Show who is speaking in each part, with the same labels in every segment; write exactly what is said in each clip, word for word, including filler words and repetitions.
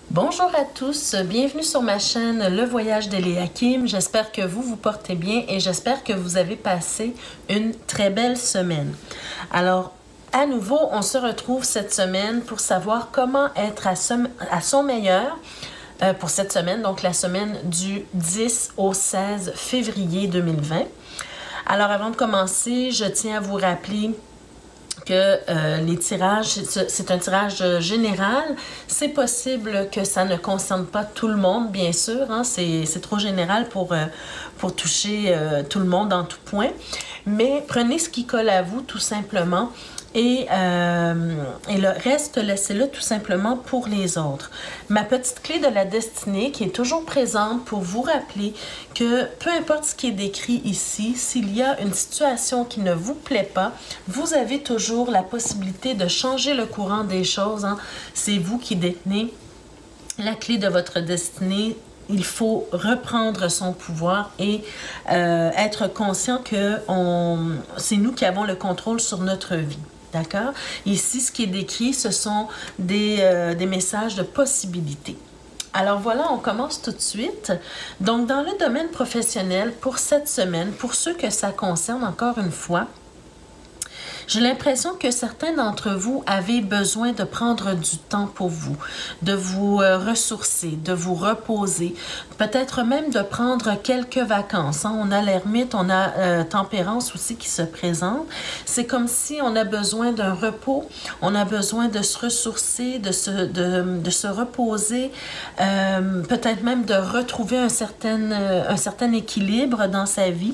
Speaker 1: Bonjour à tous, bienvenue sur ma chaîne Le Voyage d'Eliakim. J'espère que vous vous portez bien et j'espère que vous avez passé une très belle semaine. Alors, à nouveau, on se retrouve cette semaine pour savoir comment être à son, à son meilleur euh, pour cette semaine, donc la semaine du dix au seize février deux mille vingt. Alors, avant de commencer, je tiens à vous rappeler que euh, les tirages, c'est un tirage général. C'est possible que ça ne concerne pas tout le monde, bien sûr. Hein, c'est trop général pour, euh, pour toucher euh, tout le monde en tout point. Mais prenez ce qui colle à vous, tout simplement. Et, euh, et le reste, laissez-le tout simplement pour les autres. Ma petite clé de la destinée qui est toujours présente pour vous rappeler que peu importe ce qui est décrit ici, s'il y a une situation qui ne vous plaît pas, vous avez toujours la possibilité de changer le courant des choses. Hein. C'est vous qui détenez la clé de votre destinée. Il faut reprendre son pouvoir et euh, être conscient que c'est nous qui avons le contrôle sur notre vie. D'accord? Ici, ce qui est décrit, ce sont des, euh, des messages de possibilités. Alors voilà, on commence tout de suite. Donc, dans le domaine professionnel, pour cette semaine, pour ceux que ça concerne, encore une fois, j'ai l'impression que certains d'entre vous avez besoin de prendre du temps pour vous, de vous euh, ressourcer, de vous reposer, peut-être même de prendre quelques vacances. Hein. On a l'ermite, on a euh, tempérance aussi qui se présente. C'est comme si on a besoin d'un repos, on a besoin de se ressourcer, de se, de, de se reposer, euh, peut-être même de retrouver un certain, euh, un certain équilibre dans sa vie.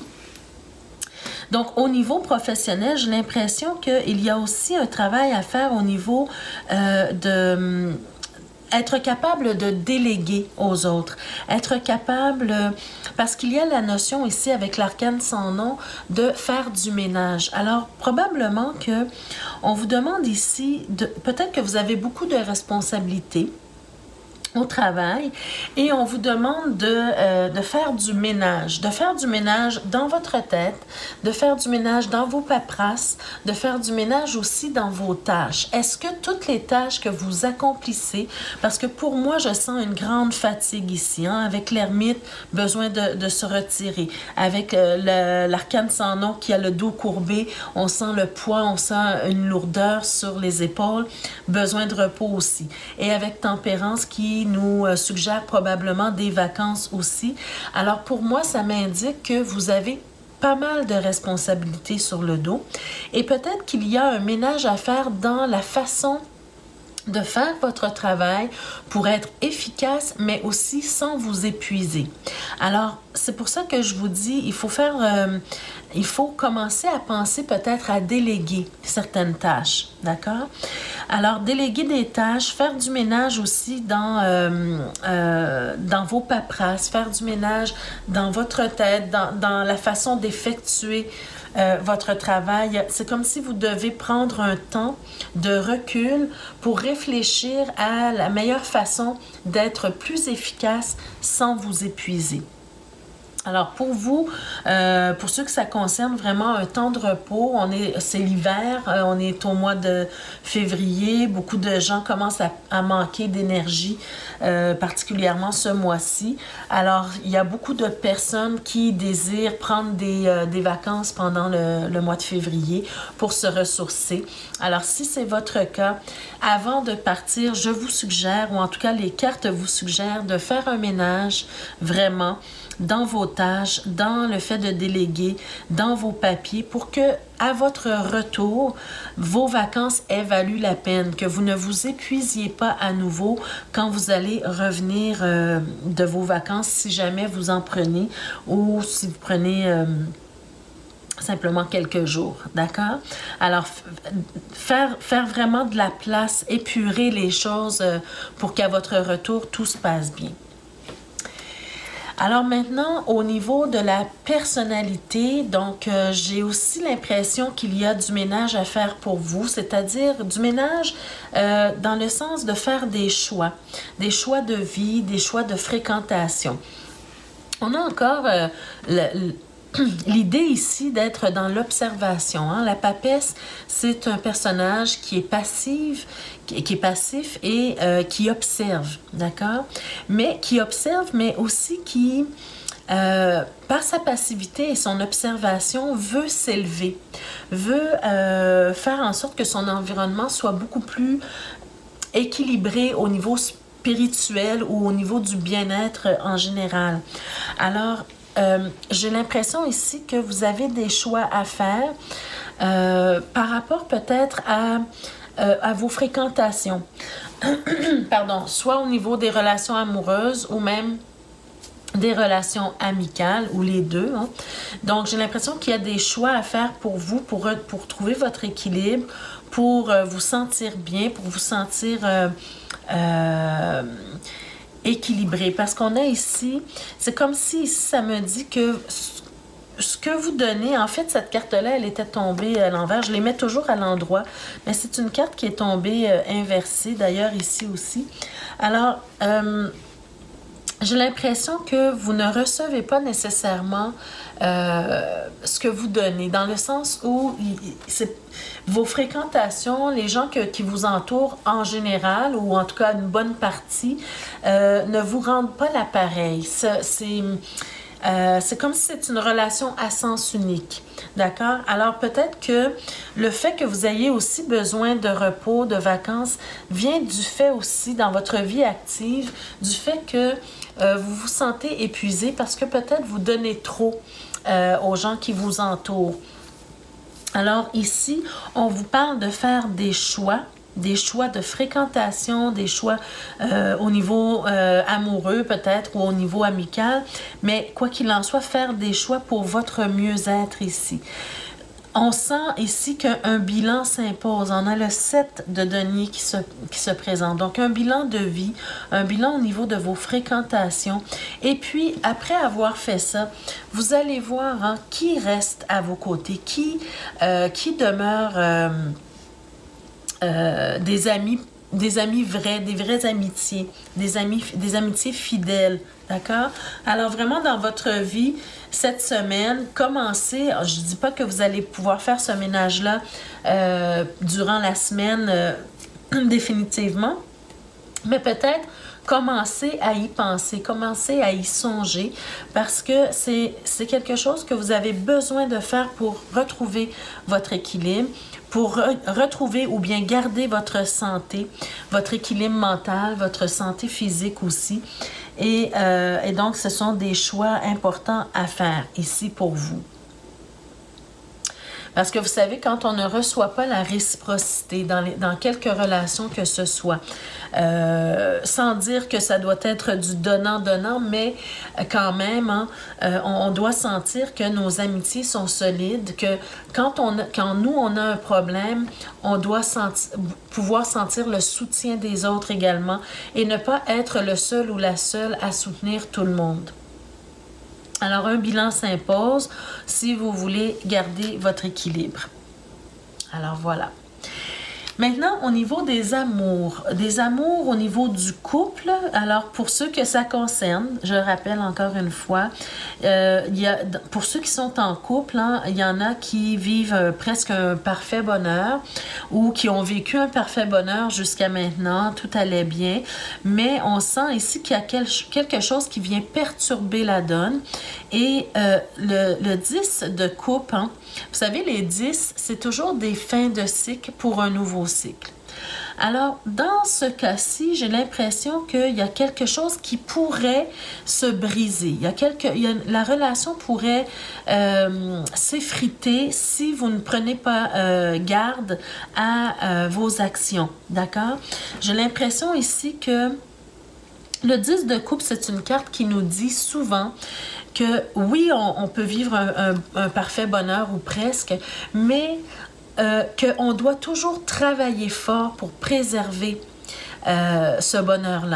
Speaker 1: Donc, au niveau professionnel, j'ai l'impression qu'il y a aussi un travail à faire au niveau euh, de... être capable de déléguer aux autres, être capable, parce qu'il y a la notion ici avec l'arcane sans nom, de faire du ménage. Alors, probablement que on vous demande ici, de peut-être que vous avez beaucoup de responsabilités au travail et on vous demande de, euh, de faire du ménage, de faire du ménage dans votre tête, de faire du ménage dans vos paperasses, de faire du ménage aussi dans vos tâches. Est-ce que toutes les tâches que vous accomplissez, parce que pour moi, je sens une grande fatigue ici, hein, avec l'ermite, besoin de, de se retirer, avec euh, l'arcane sans nom qui a le dos courbé, on sent le poids, on sent une lourdeur sur les épaules, besoin de repos aussi. Et avec tempérance qui nous suggère probablement des vacances aussi. Alors pour moi, ça m'indique que vous avez pas mal de responsabilités sur le dos et peut-être qu'il y a un ménage à faire dans la façon de faire votre travail pour être efficace, mais aussi sans vous épuiser. Alors, c'est pour ça que je vous dis, il faut faire, euh, il faut commencer à penser peut-être à déléguer certaines tâches, d'accord? Alors, déléguer des tâches, faire du ménage aussi dans, euh, euh, dans vos paperasses, faire du ménage dans votre tête, dans, dans la façon d'effectuer Euh, votre travail. C'est comme si vous devez prendre un temps de recul pour réfléchir à la meilleure façon d'être plus efficace sans vous épuiser. Alors pour vous, euh, pour ceux que ça concerne vraiment un temps de repos, on est, c'est l'hiver, euh, on est au mois de février, beaucoup de gens commencent à, à manquer d'énergie, euh, particulièrement ce mois-ci. Alors il y a beaucoup de personnes qui désirent prendre des, euh, des vacances pendant le, le mois de février pour se ressourcer. Alors si c'est votre cas, avant de partir, je vous suggère, ou en tout cas les cartes vous suggèrent de faire un ménage vraiment dans vos tâches, dans le fait de déléguer, dans vos papiers, pour que, à votre retour, vos vacances aient valu la peine, que vous ne vous épuisiez pas à nouveau quand vous allez revenir euh, de vos vacances, si jamais vous en prenez, ou si vous prenez euh, simplement quelques jours, d'accord? Alors, faire, faire vraiment de la place, épurer les choses euh, pour qu'à votre retour, tout se passe bien. Alors maintenant, au niveau de la personnalité, donc euh, j'ai aussi l'impression qu'il y a du ménage à faire pour vous, c'est-à-dire du ménage euh, dans le sens de faire des choix, des choix de vie, des choix de fréquentation. On a encore euh, le, l'idée ici d'être dans l'observation. Hein? La papesse, c'est un personnage qui est passif, qui, qui est passif et euh, qui observe, d'accord? Mais qui observe, mais aussi qui, euh, par sa passivité et son observation, veut s'élever, veut euh, faire en sorte que son environnement soit beaucoup plus équilibré au niveau spirituel ou au niveau du bien-être en général. Alors, Euh, j'ai l'impression ici que vous avez des choix à faire euh, par rapport peut-être à, euh, à vos fréquentations. Pardon, soit au niveau des relations amoureuses ou même des relations amicales ou les deux. Hein. Donc, j'ai l'impression qu'il y a des choix à faire pour vous, pour, pour trouver votre équilibre, pour euh, vous sentir bien, pour vous sentir... Euh, euh, équilibré, parce qu'on a ici, c'est comme si ici, ça me dit que ce que vous donnez, en fait, cette carte-là, elle était tombée à l'envers. Je les mets toujours à l'endroit, mais c'est une carte qui est tombée euh, inversée, d'ailleurs, ici aussi. Alors, euh, j'ai l'impression que vous ne recevez pas nécessairement euh, ce que vous donnez, dans le sens où c'est, vos fréquentations, les gens que, qui vous entourent en général, ou en tout cas une bonne partie, euh, ne vous rendent pas l'appareil. C'est... Euh, c'est comme si c'est une relation à sens unique, d'accord? Alors peut-être que le fait que vous ayez aussi besoin de repos, de vacances, vient du fait aussi dans votre vie active, du fait que euh, vous vous sentez épuisé parce que peut-être vous donnez trop euh, aux gens qui vous entourent. Alors ici, on vous parle de faire des choix, des choix de fréquentation, des choix euh, au niveau euh, amoureux peut-être ou au niveau amical, mais quoi qu'il en soit, faire des choix pour votre mieux-être ici. On sent ici qu'un bilan s'impose. On a le sept de denier qui se, qui se présente. Donc, un bilan de vie, un bilan au niveau de vos fréquentations. Et puis, après avoir fait ça, vous allez voir hein, qui reste à vos côtés, qui, euh, qui demeure... Euh, Euh, des amis, des amis vrais, des vraies amitiés, des amis, des amitiés fidèles, d'accord? Alors vraiment dans votre vie, cette semaine, commencez, je ne dis pas que vous allez pouvoir faire ce ménage-là euh, durant la semaine euh, définitivement, mais peut-être commencez à y penser, commencez à y songer parce que c'est, c'est quelque chose que vous avez besoin de faire pour retrouver votre équilibre, pour re retrouver ou bien garder votre santé, votre équilibre mental, votre santé physique aussi. Et, euh, et donc, ce sont des choix importants à faire ici pour vous. Parce que vous savez, quand on ne reçoit pas la réciprocité dans, les, dans quelque relation que ce soit, euh, sans dire que ça doit être du donnant-donnant, mais quand même, hein, euh, on, on doit sentir que nos amitiés sont solides, que quand, on, quand nous, on a un problème, on doit sentir, pouvoir sentir le soutien des autres également et ne pas être le seul ou la seule à soutenir tout le monde. Alors, un bilan s'impose si vous voulez garder votre équilibre. Alors, voilà. Maintenant, au niveau des amours, des amours au niveau du couple, alors pour ceux que ça concerne, je rappelle encore une fois, euh, il y a, pour ceux qui sont en couple, hein, il y en a qui vivent euh, presque un parfait bonheur ou qui ont vécu un parfait bonheur jusqu'à maintenant, tout allait bien, mais on sent ici qu'il y a quel, quelque chose qui vient perturber la donne et euh, le, le dix de coupe, hein, vous savez, les dix, c'est toujours des fins de cycle pour un nouveau cycle. Alors, dans ce cas-ci, j'ai l'impression qu'il y a quelque chose qui pourrait se briser. Il y a quelque, il y a, la relation pourrait euh, s'effriter si vous ne prenez pas euh, garde à euh, vos actions. D'accord? J'ai l'impression ici que le dix de coupe, c'est une carte qui nous dit souvent que oui, on, on peut vivre un, un, un parfait bonheur ou presque, mais euh, qu'on doit toujours travailler fort pour préserver euh, ce bonheur-là.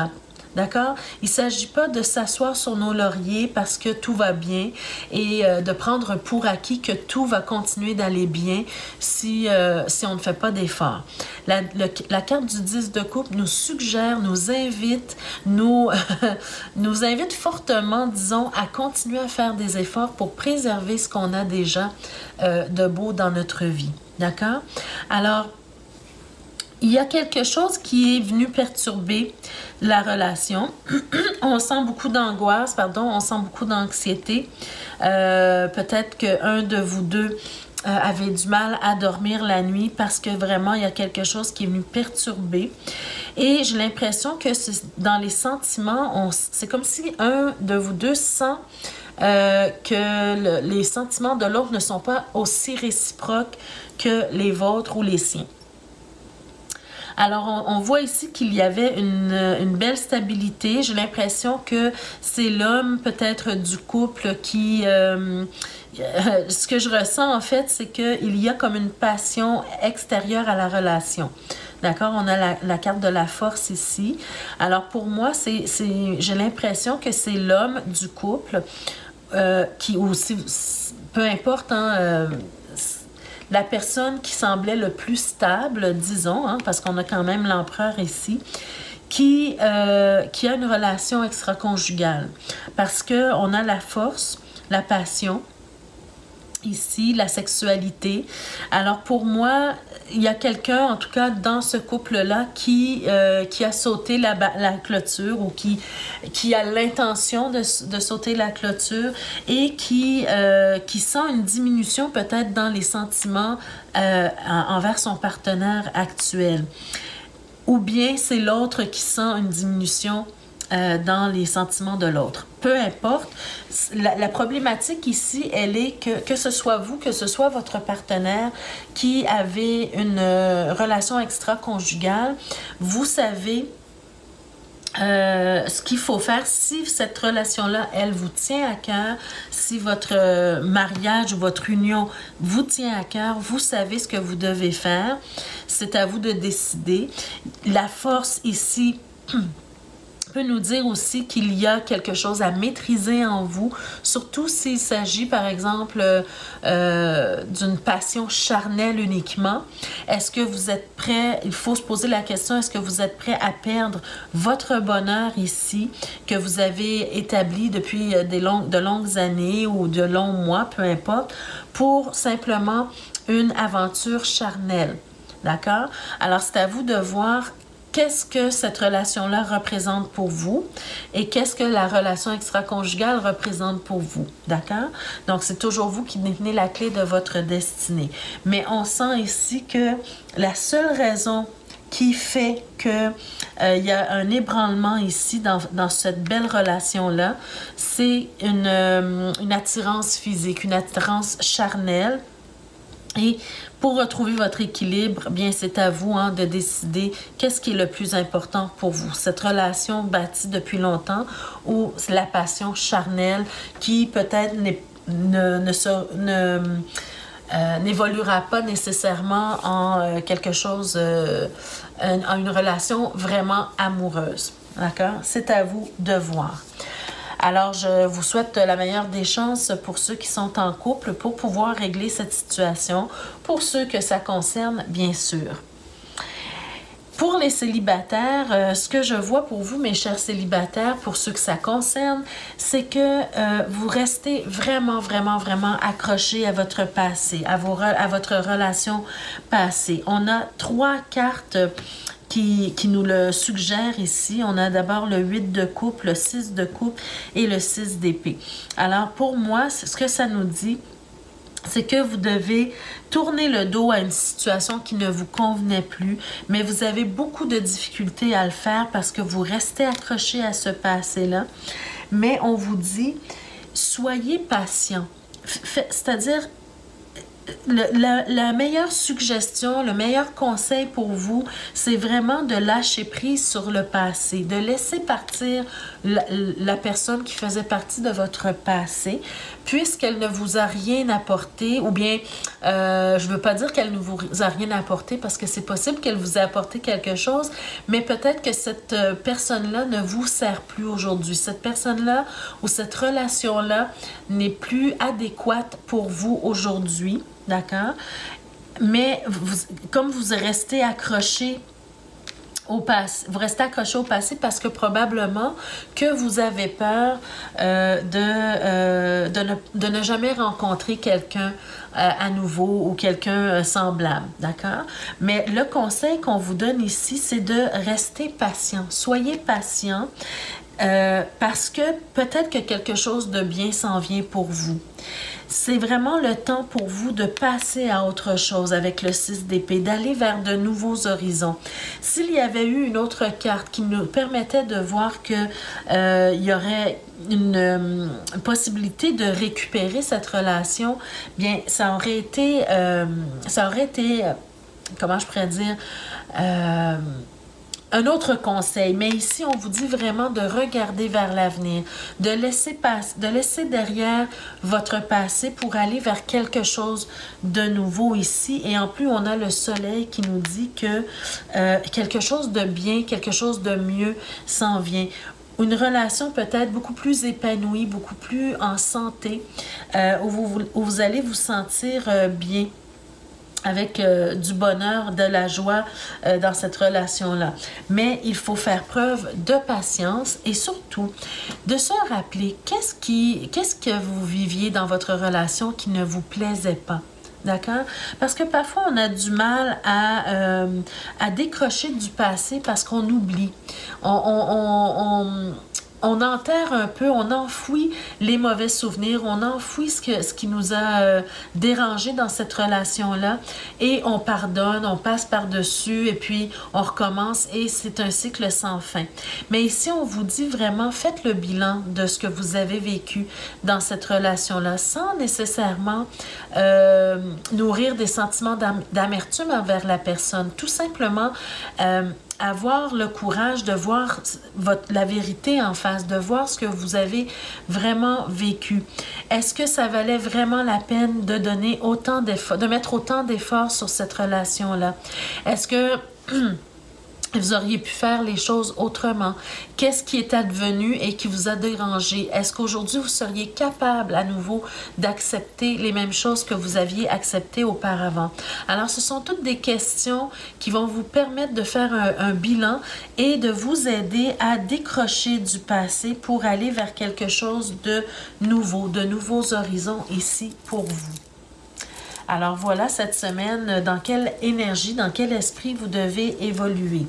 Speaker 1: D'accord? Il ne s'agit pas de s'asseoir sur nos lauriers parce que tout va bien et euh, de prendre pour acquis que tout va continuer d'aller bien si, euh, si on ne fait pas d'efforts. La, le, la carte du dix de coupe nous suggère, nous invite, nous, nous invite fortement, disons, à continuer à faire des efforts pour préserver ce qu'on a déjà euh, de beau dans notre vie. D'accord? Alors, il y a quelque chose qui est venu perturber la relation. On sent beaucoup d'angoisse, pardon, on sent beaucoup d'anxiété. Euh, peut-être qu'un de vous deux euh, avait du mal à dormir la nuit parce que vraiment, il y a quelque chose qui est venu perturber. Et j'ai l'impression que dans les sentiments, c'est comme si un de vous deux sent euh, que le, les sentiments de l'autre ne sont pas aussi réciproques que les vôtres ou les siens. Alors, on, on voit ici qu'il y avait une, une belle stabilité. J'ai l'impression que c'est l'homme peut-être du couple qui... Euh, euh, ce que je ressens en fait, c'est qu'il y a comme une passion extérieure à la relation. D'accord? On a la, la carte de la force ici. Alors, pour moi, c'est, c'est, j'ai l'impression que c'est l'homme du couple euh, qui aussi... Peu importe, hein... Euh, la personne qui semblait le plus stable, disons, hein, parce qu'on a quand même l'empereur ici, qui, euh, qui a une relation extra-conjugale. Parce qu'on a la force, la passion, ici, la sexualité. Alors, pour moi, il y a quelqu'un, en tout cas, dans ce couple-là, qui, euh, qui a sauté la, la clôture ou qui, qui a l'intention de, de sauter la clôture et qui, euh, qui sent une diminution peut-être dans les sentiments euh, envers son partenaire actuel. Ou bien c'est l'autre qui sent une diminution Euh, dans les sentiments de l'autre. Peu importe, la, la problématique ici, elle est que, que ce soit vous, que ce soit votre partenaire qui avait une euh, relation extra-conjugale, vous savez euh, ce qu'il faut faire si cette relation-là, elle vous tient à cœur, si votre euh, mariage ou votre union vous tient à cœur, vous savez ce que vous devez faire. C'est à vous de décider. La force ici... peut nous dire aussi qu'il y a quelque chose à maîtriser en vous, surtout s'il s'agit, par exemple, euh, d'une passion charnelle uniquement. Est-ce que vous êtes prêt, il faut se poser la question, est-ce que vous êtes prêt à perdre votre bonheur ici, que vous avez établi depuis des longues, de longues années ou de longs mois, peu importe, pour simplement une aventure charnelle, d'accord? Alors, c'est à vous de voir qu'est-ce que cette relation-là représente pour vous et qu'est-ce que la relation extra-conjugale représente pour vous, d'accord? Donc, c'est toujours vous qui détenez la clé de votre destinée. Mais on sent ici que la seule raison qui fait qu'il euh, y a un ébranlement ici dans, dans cette belle relation-là, c'est une, euh, une attirance physique, une attirance charnelle. Et pour retrouver votre équilibre, bien c'est à vous hein, de décider qu'est-ce qui est le plus important pour vous. Cette relation bâtie depuis longtemps ou c'est la passion charnelle qui peut-être ne, ne, se, ne, euh, n'évoluera pas nécessairement en euh, quelque chose, euh, en une relation vraiment amoureuse. D'accord? C'est à vous de voir. Alors, je vous souhaite la meilleure des chances pour ceux qui sont en couple pour pouvoir régler cette situation, pour ceux que ça concerne, bien sûr. Pour les célibataires, euh, ce que je vois pour vous, mes chers célibataires, pour ceux que ça concerne, c'est que euh, vous restez vraiment, vraiment, vraiment accrochés à votre passé, à, vos, à votre relation passée. On a trois cartes Qui, qui nous le suggère ici. On a d'abord le huit de coupe, le six de coupe et le six d'épée. Alors, pour moi, ce que ça nous dit, c'est que vous devez tourner le dos à une situation qui ne vous convenait plus, mais vous avez beaucoup de difficultés à le faire parce que vous restez accroché à ce passé-là. Mais on vous dit, soyez patient. C'est-à-dire, le, la, la meilleure suggestion, le meilleur conseil pour vous, c'est vraiment de lâcher prise sur le passé, de laisser partir la, la personne qui faisait partie de votre passé, puisqu'elle ne vous a rien apporté, ou bien, euh, je ne veux pas dire qu'elle ne vous a rien apporté, parce que c'est possible qu'elle vous ait apporté quelque chose, mais peut-être que cette personne-là ne vous sert plus aujourd'hui. Cette personne-là ou cette relation-là n'est plus adéquate pour vous aujourd'hui. D'accord? Mais vous, comme vous restez accroché au passé, vous restez accroché au passé parce que probablement que vous avez peur euh, de, euh, de, ne, de ne jamais rencontrer quelqu'un euh, à nouveau ou quelqu'un euh, semblable. D'accord? Mais le conseil qu'on vous donne ici, c'est de rester patient. Soyez patient. Euh, parce que peut-être que quelque chose de bien s'en vient pour vous. C'est vraiment le temps pour vous de passer à autre chose avec le six d'épée, d'aller vers de nouveaux horizons. S'il y avait eu une autre carte qui nous permettait de voir que euh, il y aurait une euh, possibilité de récupérer cette relation, bien, ça aurait été, euh, ça aurait été, euh, comment je pourrais dire, euh, un autre conseil, mais ici, on vous dit vraiment de regarder vers l'avenir, de laisser passer, de laisser derrière votre passé pour aller vers quelque chose de nouveau ici. Et en plus, on a le soleil qui nous dit que euh, quelque chose de bien, quelque chose de mieux s'en vient. Une relation peut-être beaucoup plus épanouie, beaucoup plus en santé, euh, où, vous, où vous allez vous sentir euh, bien, avec euh, du bonheur, de la joie euh, dans cette relation-là. Mais il faut faire preuve de patience et surtout de se rappeler qu'est-ce qui, qu'est-ce que vous viviez dans votre relation qui ne vous plaisait pas. D'accord? Parce que parfois, on a du mal à, euh, à décrocher du passé parce qu'on oublie. On... on, on, on On enterre un peu, on enfouit les mauvais souvenirs, on enfouit ce, que, ce qui nous a euh, dérangé dans cette relation-là et on pardonne, on passe par-dessus et puis on recommence et c'est un cycle sans fin. Mais ici, on vous dit vraiment, faites le bilan de ce que vous avez vécu dans cette relation-là sans nécessairement euh, nourrir des sentiments d'am- d'amertume envers la personne. Tout simplement, euh, avoir le courage de voir votre, la vérité en face, de voir ce que vous avez vraiment vécu. Est-ce que ça valait vraiment la peine de donner autant d'efforts, de mettre autant d'efforts sur cette relation-là? Est-ce que vous auriez pu faire les choses autrement? Qu'est-ce qui est advenu et qui vous a dérangé? Est-ce qu'aujourd'hui, vous seriez capable à nouveau d'accepter les mêmes choses que vous aviez acceptées auparavant? Alors, ce sont toutes des questions qui vont vous permettre de faire un, un bilan et de vous aider à décrocher du passé pour aller vers quelque chose de nouveau, de nouveaux horizons ici pour vous. Alors voilà, cette semaine, dans quelle énergie, dans quel esprit vous devez évoluer.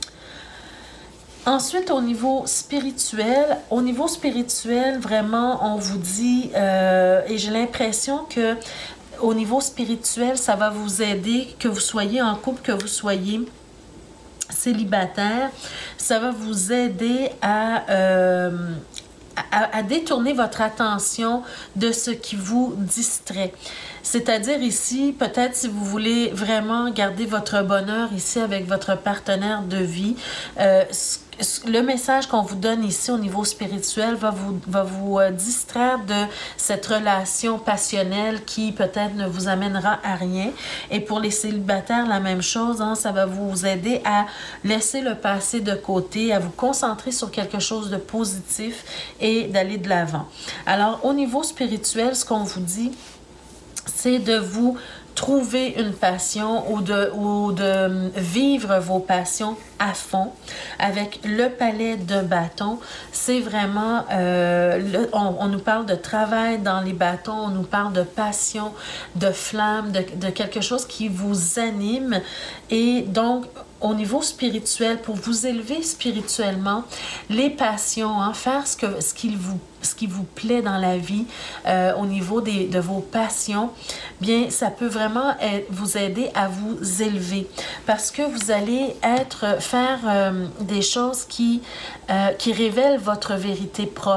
Speaker 1: Ensuite, au niveau spirituel, au niveau spirituel, vraiment, on vous dit, euh, et j'ai l'impression que au niveau spirituel, ça va vous aider, que vous soyez en couple, que vous soyez célibataire, ça va vous aider à... Euh, À, à détourner votre attention de ce qui vous distrait. C'est-à-dire ici, peut-être si vous voulez vraiment garder votre bonheur ici avec votre partenaire de vie, euh, le message qu'on vous donne ici au niveau spirituel va vous, va vous euh, distraire de cette relation passionnelle qui peut-être ne vous amènera à rien. Et pour les célibataires, la même chose, hein, ça va vous aider à laisser le passé de côté, à vous concentrer sur quelque chose de positif et d'aller de l'avant. Alors, au niveau spirituel, ce qu'on vous dit, c'est de vous trouver une passion ou de, ou de vivre vos passions à fond avec le palais de bâtons. C'est vraiment, euh, le, on, on nous parle de travail dans les bâtons, on nous parle de passion, de flamme, de, de quelque chose qui vous anime. Et donc, au niveau spirituel, pour vous élever spirituellement, les passions, hein, faire ce, que, ce, qu'il vous, ce qui vous plaît dans la vie euh, au niveau des, de vos passions, bien, ça peut vraiment être, vous aider à vous élever parce que vous allez être, faire euh, des choses qui, euh, qui révèlent votre vérité propre.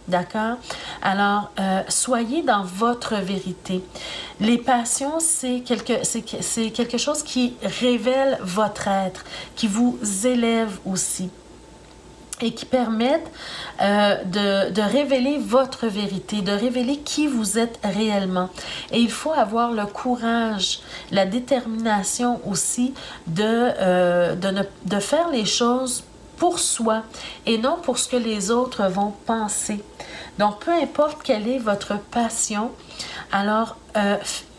Speaker 1: D'accord? Alors, euh, soyez dans votre vérité. Les passions, c'est quelque, c'est, c'est quelque chose qui révèle votre être, qui vous élève aussi et qui permettent euh, de, de révéler votre vérité, de révéler qui vous êtes réellement. Et il faut avoir le courage, la détermination aussi de, euh, de, ne, de faire les choses pour soi et non pour ce que les autres vont penser. Donc, peu importe quelle est votre passion, alors euh,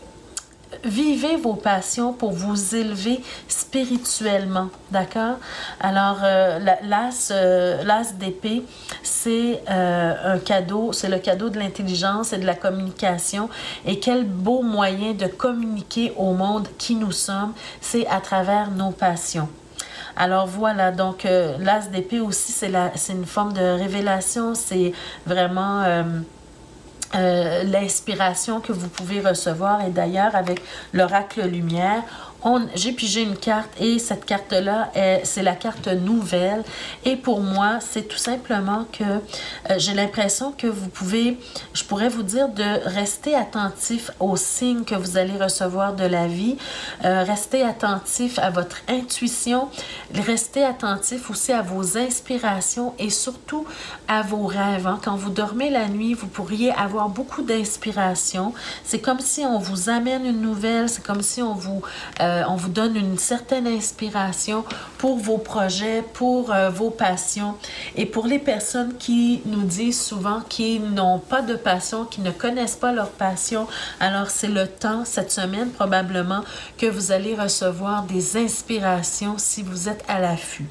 Speaker 1: vivez vos passions pour vous élever spirituellement, d'accord? Alors, euh, l'as euh, l'as d'épée, c'est euh, un cadeau, c'est le cadeau de l'intelligence et de la communication. Et quel beau moyen de communiquer au monde qui nous sommes, c'est à travers nos passions. Alors voilà, donc euh, l'as d'épée aussi, c'est une forme de révélation, c'est vraiment euh, euh, l'inspiration que vous pouvez recevoir. Et d'ailleurs, avec l'oracle lumière, j'ai pigé une carte et cette carte-là, c'est la carte nouvelle. Et pour moi, c'est tout simplement que euh, j'ai l'impression que vous pouvez, je pourrais vous dire de rester attentif aux signes que vous allez recevoir de la vie. Euh, restez attentif à votre intuition. Restez attentif aussi à vos inspirations et surtout à vos rêves. Hein. Quand vous dormez la nuit, vous pourriez avoir beaucoup d'inspiration. C'est comme si on vous amène une nouvelle. C'est comme si on vous... Euh, on vous donne une certaine inspiration pour vos projets, pour euh, vos passions. Et pour les personnes qui nous disent souvent qu'ils n'ont pas de passion, qui ne connaissent pas leur passion, alors c'est le temps, cette semaine probablement, que vous allez recevoir des inspirations si vous êtes à l'affût.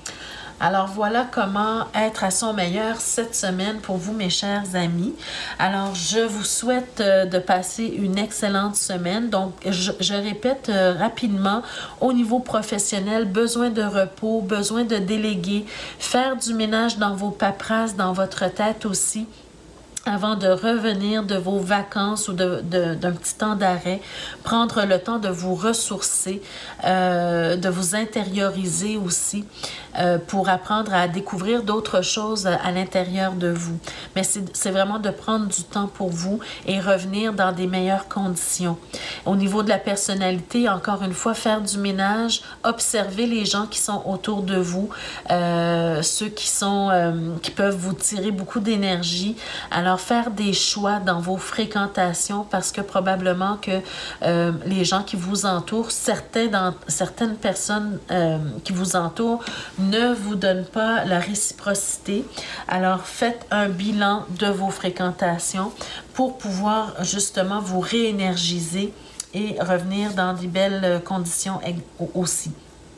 Speaker 1: Alors voilà comment être à son meilleur cette semaine pour vous, mes chers amis. Alors je vous souhaite euh, de passer une excellente semaine. Donc je, je répète euh, rapidement, au niveau professionnel, besoin de repos, besoin de déléguer, faire du ménage dans vos paperasses, dans votre tête aussi, avant de revenir de vos vacances ou de, de, d'un petit temps d'arrêt, prendre le temps de vous ressourcer, euh, de vous intérioriser aussi euh, pour apprendre à découvrir d'autres choses à l'intérieur de vous. Mais c'est vraiment de prendre du temps pour vous et revenir dans des meilleures conditions. Au niveau de la personnalité, encore une fois, faire du ménage, observer les gens qui sont autour de vous, euh, ceux qui, sont, euh, qui peuvent vous tirer beaucoup d'énergie. Alors, faire des choix dans vos fréquentations parce que probablement que euh, les gens qui vous entourent, certains dans, certaines personnes euh, qui vous entourent ne vous donnent pas la réciprocité. Alors, faites un bilan de vos fréquentations pour pouvoir justement vous réénergiser et revenir dans des belles conditions aussi.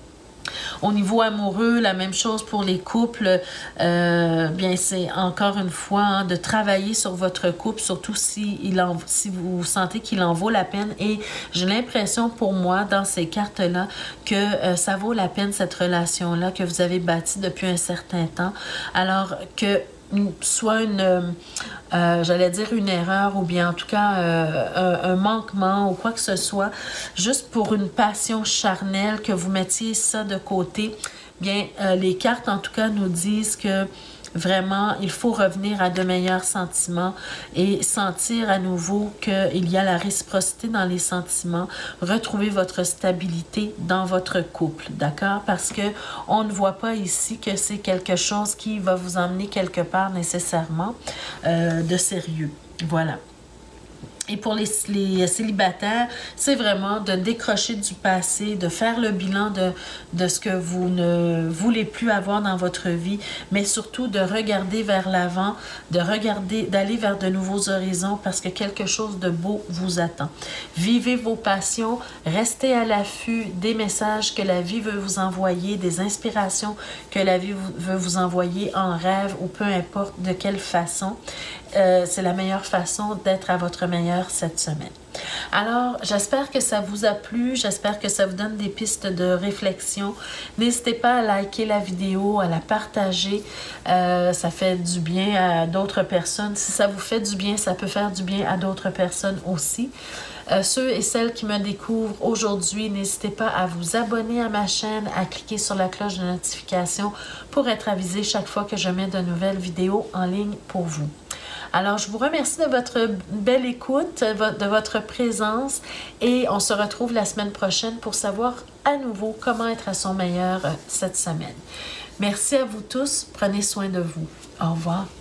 Speaker 1: Au niveau amoureux, la même chose pour les couples. Euh, bien, c'est encore une fois hein, de travailler sur votre couple, surtout si, il en, si vous sentez qu'il en vaut la peine. Et j'ai l'impression pour moi, dans ces cartes-là, que euh, ça vaut la peine, cette relation-là que vous avez bâtie depuis un certain temps. Alors que soit une, euh, j'allais dire une erreur ou bien en tout cas euh, un, un manquement ou quoi que ce soit, juste pour une passion charnelle, que vous mettiez ça de côté, bien euh, les cartes en tout cas nous disent que vraiment, il faut revenir à de meilleurs sentiments et sentir à nouveau qu'il y a la réciprocité dans les sentiments. Retrouver votre stabilité dans votre couple, d'accord? Parce que on ne voit pas ici que c'est quelque chose qui va vous emmener quelque part nécessairement euh, de sérieux. Voilà. Et pour les, les célibataires, c'est vraiment de décrocher du passé, de faire le bilan de, de ce que vous ne voulez plus avoir dans votre vie, mais surtout de regarder vers l'avant, de regarder, d'aller vers de nouveaux horizons parce que quelque chose de beau vous attend. Vivez vos passions, restez à l'affût des messages que la vie veut vous envoyer, des inspirations que la vie veut vous envoyer en rêve ou peu importe de quelle façon. Euh, c'est la meilleure façon d'être à votre meilleur cette semaine. Alors, j'espère que ça vous a plu, j'espère que ça vous donne des pistes de réflexion. N'hésitez pas à liker la vidéo, à la partager, euh, ça fait du bien à d'autres personnes. Si ça vous fait du bien, ça peut faire du bien à d'autres personnes aussi. Euh, ceux et celles qui me découvrent aujourd'hui, n'hésitez pas à vous abonner à ma chaîne, à cliquer sur la cloche de notification pour être avisé chaque fois que je mets de nouvelles vidéos en ligne pour vous. Alors, je vous remercie de votre belle écoute, de votre présence et on se retrouve la semaine prochaine pour savoir à nouveau comment être à son meilleur cette semaine. Merci à vous tous. Prenez soin de vous. Au revoir.